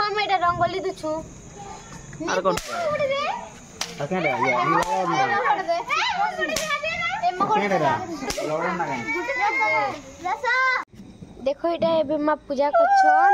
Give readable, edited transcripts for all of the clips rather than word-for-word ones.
हम एटा रंगोली दुछु आर कोन अके रे ये देखो एटा एबे मां पूजा करछन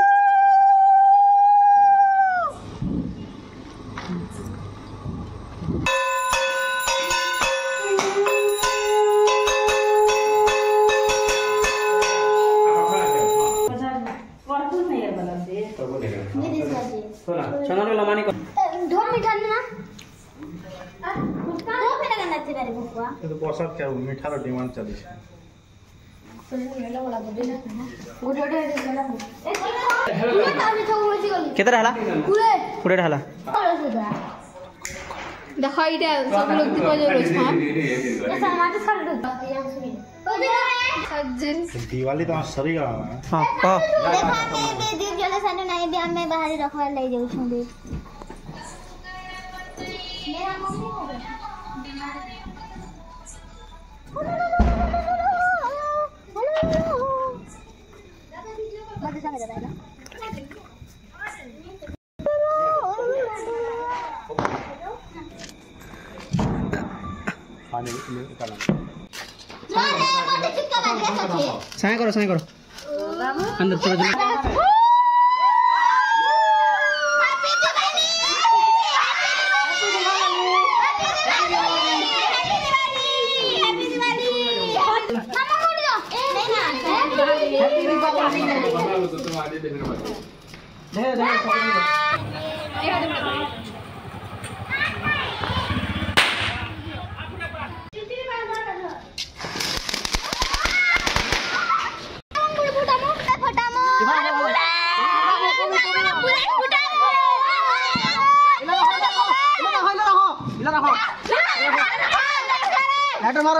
चना रे लमानी को ढोल मिठा ना दो पेटा करना चाहिए रे बुआ तो प्रसाद क्या मीठा रो डिमांड चली केतरा हला कुड़े हला देखो इटा सब लोग दीप जलोछ हां ऐसा माटे छाड़ दो सज्जन दिवाली तो सरी गला हां कह देखा दे दीप जले साने नहीं दे हमें बाहर रखवा ले जाऊ छु दे मेरा मम्मी हो गया मत संग दादा पानी निकाला साय करो अंदर चलो चलो मारो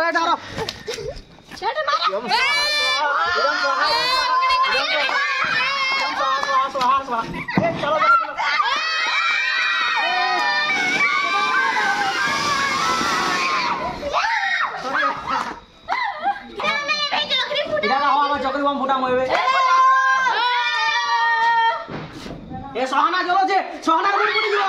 चक्री बम फुटा मोइबे ए सोहाना चलो जे सोहाना गुड गुड दिवा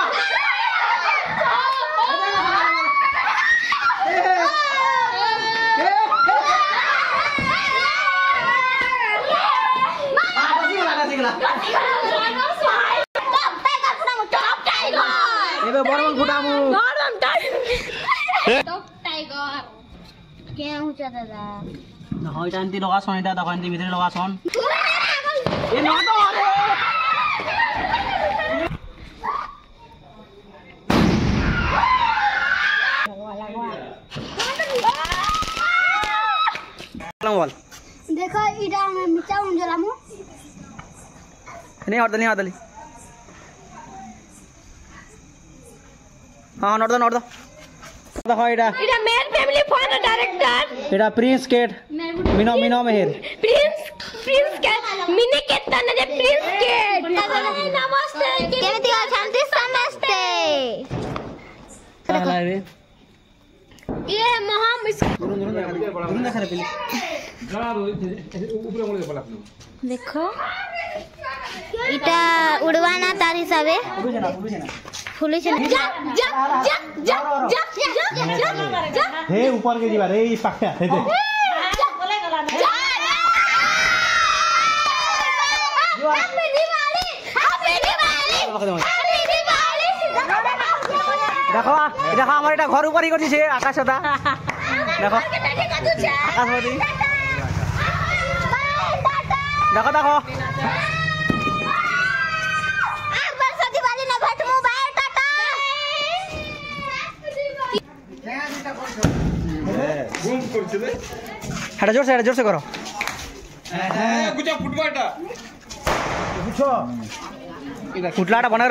एबे बरम फुटामु टॉप टाइगर के हुचा दादा न होय शांति लगा सोनिटा दकांती भीतर लगा सोन ए न तो अरे बोल देखो इडा में मिचा उंजलामु नहीं हटदली हां नोट दो देखो इडा main family for the director इडा प्रिंस केट मिनो मेहर प्रिंस केट मिनी केट तने जे प्रिंस केट नमस्ते केमति अछंती समस्ते हला रे ये महाम दुरुन देखा रे पहले देखो इटा उड़वाना तारी सबे फुली छन जा हे ऊपर के जीवा रे ई पाखा हे दे हैप्पी दिवाली देखो हमारे এটা ঘর উপরই করছিস আকাশটা দেখো আকাশপতি দেখো এটা জোরসে করো ফুটলাটা বনা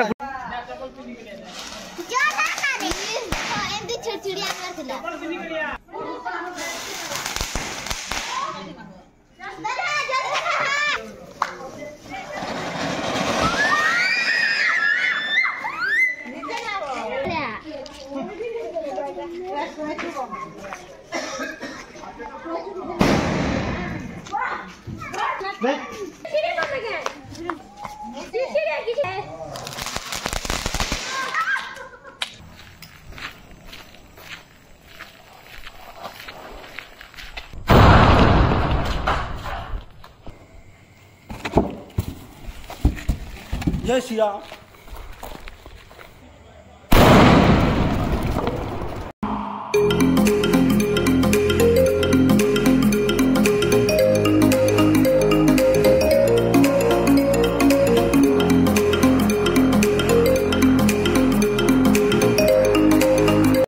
चिड़िया जय श्री राम।